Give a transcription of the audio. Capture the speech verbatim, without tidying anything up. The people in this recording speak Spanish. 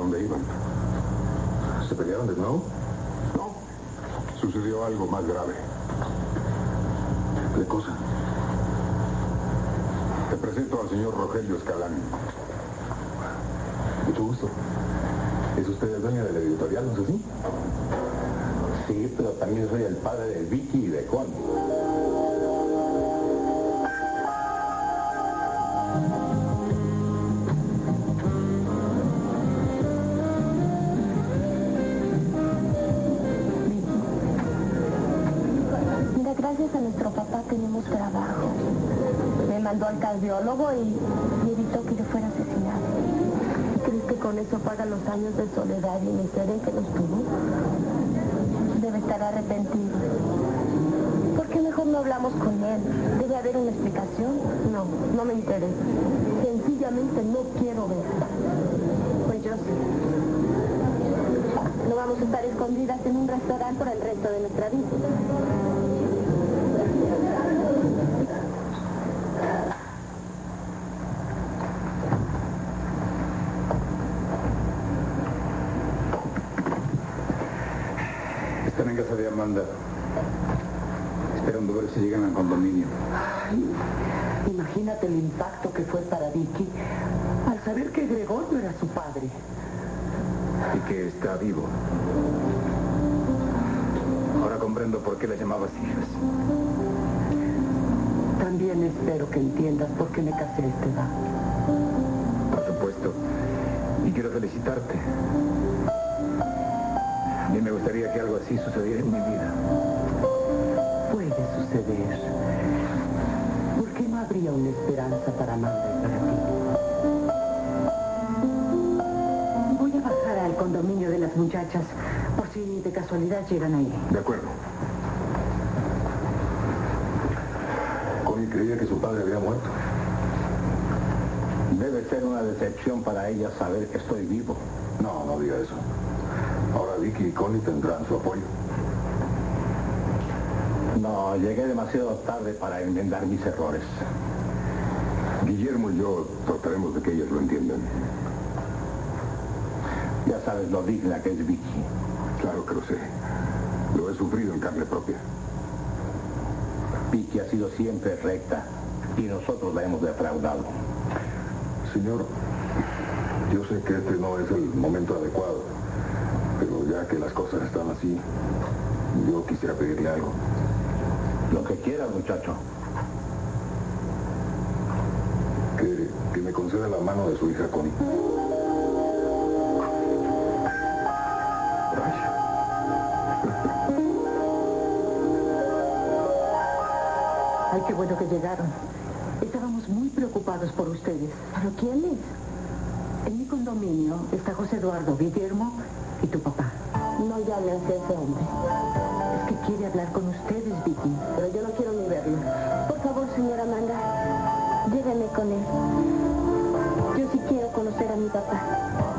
dónde iban. ¿Se pelearon de nuevo? No. Sucedió algo más grave. ¿Qué cosa? Te presento al señor Rogelio Escalán. Mucho gusto. ¿Es usted el dueño de la editorial, no es así? Sí, pero también soy el padre de Vicky y de Connie. Mira, gracias a nuestro papá tenemos trabajo. Me mandó al cardiólogo y, y evitó que yo fuera asesinado. ¿Crees que con eso paga los años de soledad y miseria que nos tuvo? Debe estar arrepentido. ¿Por qué mejor no hablamos con él? ¿Debe haber una explicación? No, no me interesa. Sencillamente no quiero verlo. Pues yo sí. No vamos a estar escondidas en un restaurante por el resto de nuestra vida. Están en casa de Amanda, esperando ver si llegan al condominio. Ay, imagínate el impacto que fue para Vicky al saber que Gregorio era su padre. Y que está vivo. Ahora comprendo por qué le llamabas hijas. También espero que entiendas por qué me casé a esta edad. Por supuesto. Y quiero felicitarte. A mí me gustaría que algo así sucediera en mi vida. Puede suceder. ¿Por qué no habría una esperanza para Amanda y para ti? Voy a bajar al condominio de las muchachas por si de casualidad llegan ahí. De acuerdo. Connie creía que su padre había muerto. Debe ser una decepción para ella saber que estoy vivo. No, no diga eso. Ahora Vicky y Connie tendrán su apoyo. No, llegué demasiado tarde para enmendar mis errores. Guillermo y yo trataremos de que ellas lo entiendan. Ya sabes lo digna que es Vicky. Claro que lo sé. Lo he sufrido en carne propia. Vicky ha sido siempre recta y nosotros la hemos defraudado. Señor, yo sé que este no es el momento adecuado, pero ya que las cosas están así, yo quisiera pedirle algo. Lo que quieras, muchacho. Que, que me conceda la mano de su hija Connie. Ay, qué bueno que llegaron. Estábamos muy preocupados por ustedes. ¿Pero quién es? En mi condominio está José Eduardo, Guillermo y tu papá. No llames a ese hombre. Es que quiere hablar con ustedes, Vicky. Pero yo no quiero ni verlo. Por favor, señora Amanda, lléveme con él. Yo sí quiero conocer a mi papá.